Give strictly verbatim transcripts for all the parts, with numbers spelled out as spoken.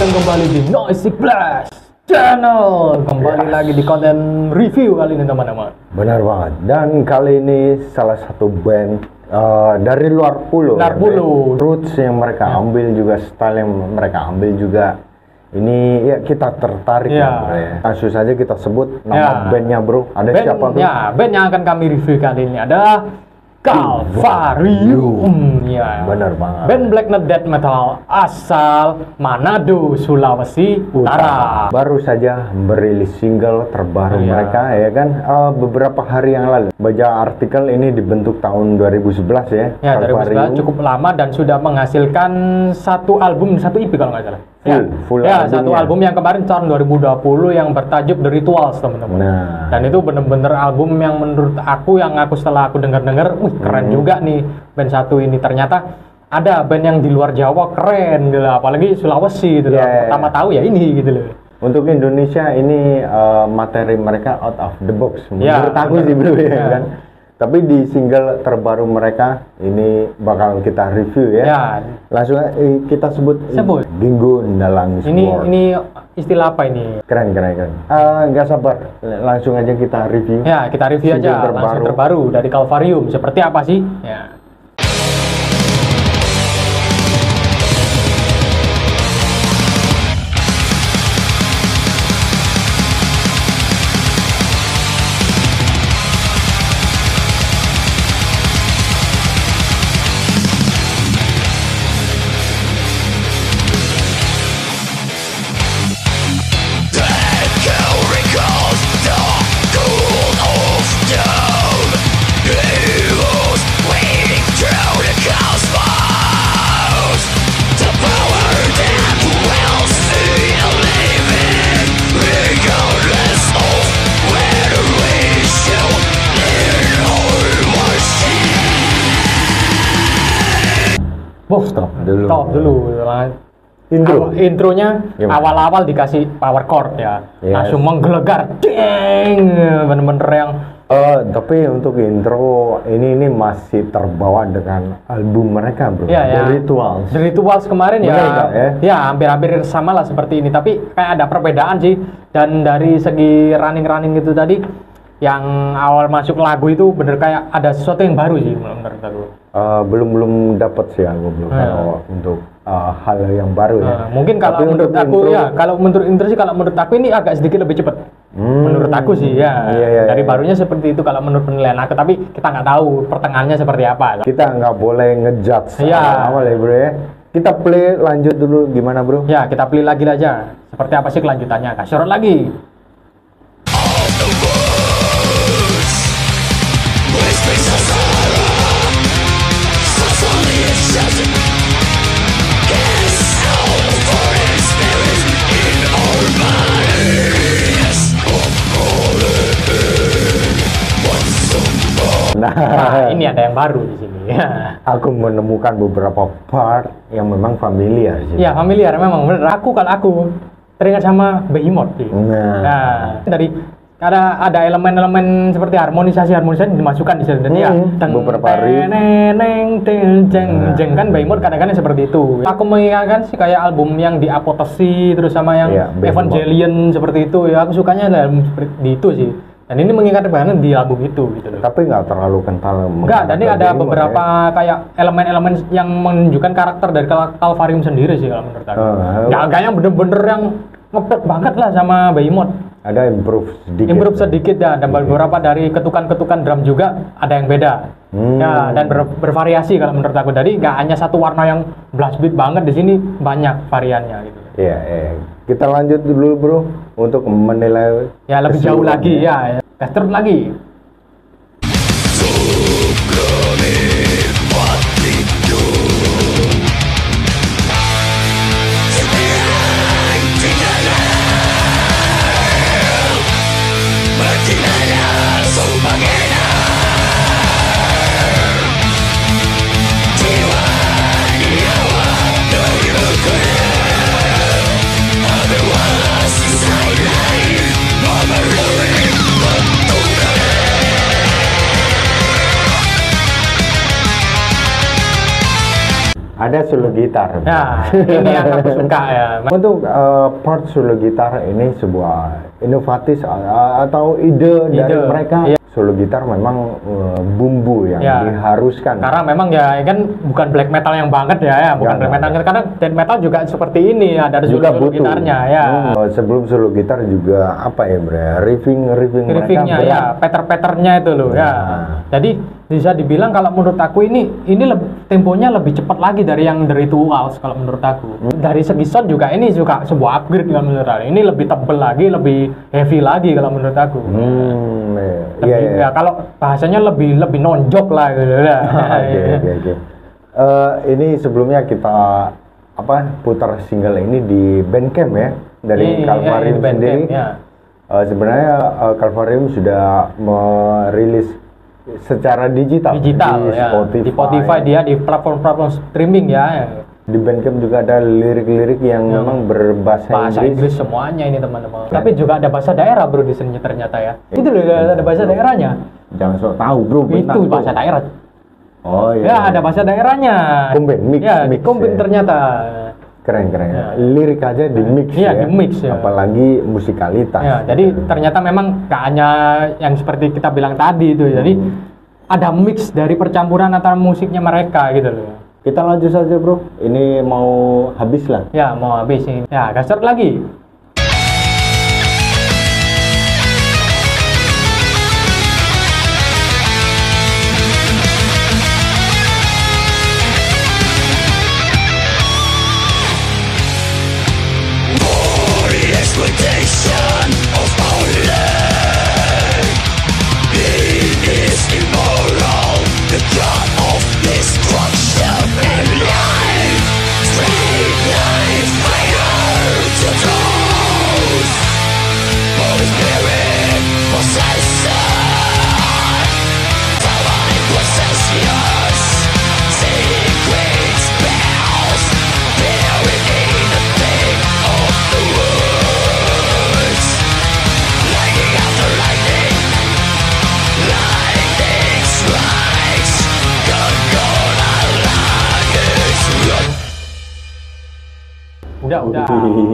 datang kembali di Noisy Blast Channel. Kembali yes. lagi di konten review kali ini teman-teman. Benar banget. Dan kali ini salah satu band uh, dari luar pulau. Luar pulau. Roots yang mereka ya. ambil juga, style yang mereka ambil juga. Ini ya kita tertarik ya, ya bro ya. Langsung saja kita sebut nama ya. bandnya bro. Ada band, siapa bro? Ya, band yang akan kami review kali ini adalah Calvarium. Ya. Benar banget. Band black death metal asal Manado, Sulawesi Utara. Baru saja merilis single terbaru ya. mereka ya kan uh, beberapa hari yang lalu. Baca artikel ini dibentuk tahun dua ribu sebelas ya. Ya, dua ribu sebelas cukup lama dan sudah menghasilkan satu album, satu E P kalau nggak salah. Full, ya, full ya albumnya. Satu album yang kemarin tahun dua ribu dua puluh yang bertajuk The Rituals teman-teman. Nah. Dan itu bener-bener album yang menurut aku yang aku setelah aku dengar-dengar, wih keren hmm. juga nih band satu ini. Ternyata ada band yang di luar Jawa keren gitu loh, apalagi Sulawesi gitu loh. Yeah. Pertama tahu ya ini gitu loh. Untuk Indonesia ini uh, materi mereka out of the box menurut ya, aku sih bro ya kan. Tapi di single terbaru mereka ini bakal kita review ya. Ya. Langsung eh, kita sebut, sebut. Dingo Ndalang Ini Sport. Ini istilah apa ini? Keren keren keren. Uh, Gak sabar, langsung aja kita review. Ya kita review single aja terbaru. langsung terbaru dari Calvarium. Seperti apa sih? Ya. Oh, stop dulu. Stop dulu. Intro. Intronya awal-awal dikasih power chord ya. Yes. Langsung menggelegar. Ding! Bener-bener yang Uh, tapi untuk intro ini ini masih terbawa dengan album mereka bro. Ya, ya. The Rituals. The Rituals kemarin ya. Benar, ya. Ya hampir-hampir sama lah seperti ini. Tapi kayak ada perbedaan sih. Dan dari segi running-running itu tadi, yang awal masuk lagu itu bener kayak ada sesuatu yang baru sih menurut aku. Uh, belum belum dapat sih aku belum hmm. kalau untuk uh, hal yang baru ya. Hmm, mungkin kalau Tapi menurut aku intro, ya kalau menurut intro sih kalau menurut aku ini agak sedikit lebih cepat. Hmm, menurut aku sih ya. Iya, iya, dari iya. barunya seperti itu kalau menurut penilaian aku. Tapi kita nggak tahu pertengahannya seperti apa. Kita nggak boleh ngejudge ya. awal ya bro ya. Kita play lanjut dulu gimana bro? Ya kita play lagi aja. Seperti apa sih kelanjutannya? Kasih lagi. Nah, nah, ini ada yang baru di sini. Aku menemukan beberapa part yang memang familiar sih. Ya, familiar memang bener. Aku kalau aku teringat sama Behemoth sih. Nah, nah dari ada ada elemen-elemen seperti harmonisasi harmonisasi dimasukkan di sini. Dan hmm, ya, teng, beberapa neng ting jeng jeng kan Behemoth kadang-kadang seperti itu. Aku mengingatkan sih kayak album yang di Apotheosis terus sama yang ya, Evangelion seperti itu ya. Aku sukanya dalam seperti itu sih. Dan ini mengingat banget di album itu gitu loh. Tapi nggak terlalu kental. Enggak, tadi ada beberapa ya. kayak elemen-elemen yang menunjukkan karakter dari Calvarium sendiri sih kalau menurut aku. Uh, nggak yang bener-bener yang ngepet banget lah sama Behemoth. Ada improve sedikit. Improve sedikit ya, dan beberapa dari ketukan-ketukan drum juga ada yang beda. Hmm. Ya, dan ber bervariasi kalau menurut aku. Jadi nggak hanya satu warna yang blast beat banget, di sini banyak variannya gitu. Iya, iya. Kita lanjut dulu bro untuk menilai. Ya lebih jauh lagi ya. ya. Terus lagi. ada solo gitar. Nah, ini yang aku suka ya. Untuk uh, part solo gitar ini sebuah inovatif uh, atau ide, ide dari mereka. Iya. Solo gitar memang uh, bumbu yang ya. diharuskan. Karena memang ya kan bukan black metal yang banget ya, ya. bukan ya, black metal. Ya. Karena death metal juga seperti ini, ada solo, solo gitarnya ya. Hmm, sebelum solo gitar juga apa ya, bre? Riffing, riffing riffingnya ya, pattern-patternnya itu loh. Ya. ya. Jadi bisa dibilang kalau menurut aku ini ini lebih, temponya lebih cepat lagi dari yang The Rituals kalau menurut aku. Hmm. Dari segi sound juga ini juga sebuah upgrade kalau menurut aku. Ini lebih tebel lagi, lebih heavy lagi kalau menurut aku. Hmm, lebih, iya, iya. Ya kalau bahasanya lebih lebih nonjok lah gitu ya. Oke oke oke. Ini sebelumnya kita apa putar single ini di Bandcamp ya dari Calvarium ya, sendiri. Ya. Uh, sebenarnya uh, Calvarium sudah merilis secara digital, digital di ya. Spotify. Di Spotify dia di platform-platform streaming ya. Di Bandcamp juga ada lirik-lirik yang ya. memang berbahasa bahasa Inggris. Inggris semuanya ini teman-teman. Ya. Tapi juga ada bahasa daerah bro di sini ternyata ya. ya. Itu loh ya, ada bahasa daerahnya. Jangan sok tahu bro. Itu bahasa daerah. Oh iya. Ya ada bahasa daerahnya. Komben mix. Ya, mix komben ya. ternyata. Keren keren. Ya. Lirik aja di mix ya. ya. Di mix ya. Apalagi musikalitas. Ya, jadi ternyata memang gak hanya yang seperti kita bilang tadi itu. Jadi hmm. ada mix dari percampuran antara musiknya mereka gitu loh. Kita lanjut saja bro, ini mau habis lah. Ya mau habis ini. Ya gasor lagi. Udah, udah.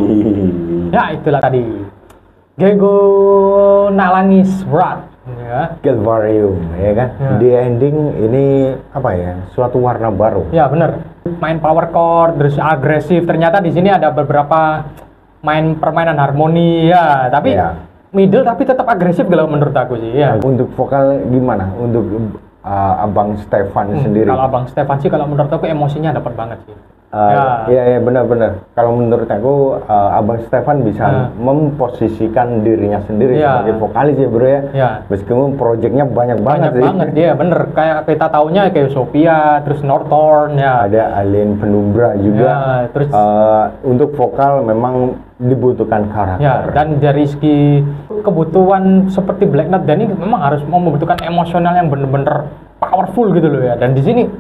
Ya itulah tadi. Gego Nalangis Berat. Ya. Calvarium, ya kan? Ya. Di ending ini apa ya? Suatu warna baru. Ya benar. Main power chord, terus agresif. Ternyata di sini ada beberapa main permainan harmoni ya. Tapi ya. middle tapi tetap agresif kalau menurut aku sih. Ya. Untuk vokal gimana? Untuk uh, Abang Stefan hmm, sendiri. Kalau Abang Stefan sih kalau menurut aku emosinya dapat banget sih. Uh, ya. Iya, iya benar-benar. Kalau menurut aku uh, Abang Stefan bisa uh. memposisikan dirinya sendiri ya. sebagai vokalis ya bro ya. ya. Meskipun proyeknya banyak, banyak banget sih. Banget ya, bener. Kayak kita taunya kayak Sophia, terus Northorn ya. Ada Alien Penumbra juga. Ya, terus uh, untuk vokal memang dibutuhkan karakter. Ya, dan dari segi kebutuhan seperti Black Knight dan ini memang harus membutuhkan emosional yang bener-bener powerful gitu loh ya. Dan di sini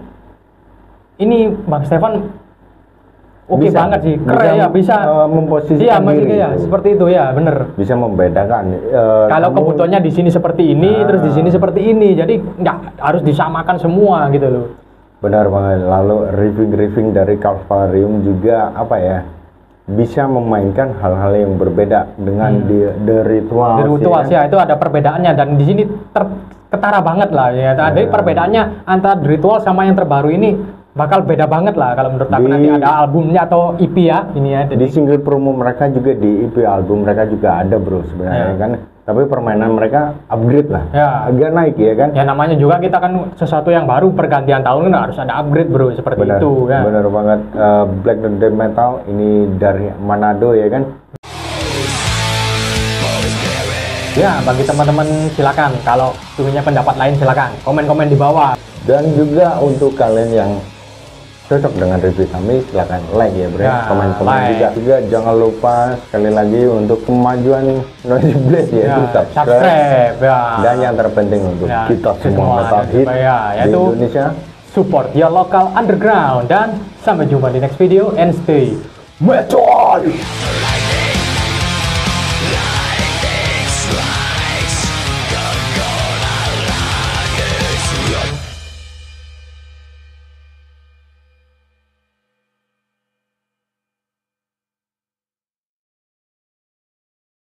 ini Bang Stefan oke okay banget sih, keren ya bisa uh, memposisikan iya, diri. Ya, seperti itu ya, bener. Bisa membedakan. Uh, Kalau kamu, kebutuhannya di sini seperti ini, uh, terus di sini seperti ini, jadi nggak harus disamakan semua gitu loh. Benar banget. Lalu riffing-riffing dari Calvarium juga apa ya? Bisa memainkan hal-hal yang berbeda dengan hmm. di The Rituals. The Rituals ya, ya, itu ada perbedaannya dan di sini ter, ketara banget lah ya. Ada uh, perbedaannya antara The Rituals sama yang terbaru ini. Bakal beda banget lah kalau menurut aku nanti ada albumnya atau E P ya ini ya. Di single promo mereka juga di E P album mereka juga ada bro sebenarnya ya. kan. Tapi permainan mereka upgrade lah, ya. agak naik ya kan. Ya namanya juga kita kan sesuatu yang baru pergantian tahun kan harus ada upgrade bro seperti benar, itu. Ya. Benar banget. Uh, Black Death Metal ini dari Manado ya kan. Ya bagi teman-teman silakan kalau punya pendapat lain silakan komen-komen di bawah. Dan juga untuk kalian yang cocok dengan review kami silahkan like ya bro, ya, komen-komen like. juga juga jangan lupa sekali lagi untuk kemajuan Noisy Blade ya, ya subscribe, subscribe ya. Dan yang terpenting untuk ya, kita semua metal hit ya, di Indonesia, support your local underground dan sampai jumpa di next video and stay metal.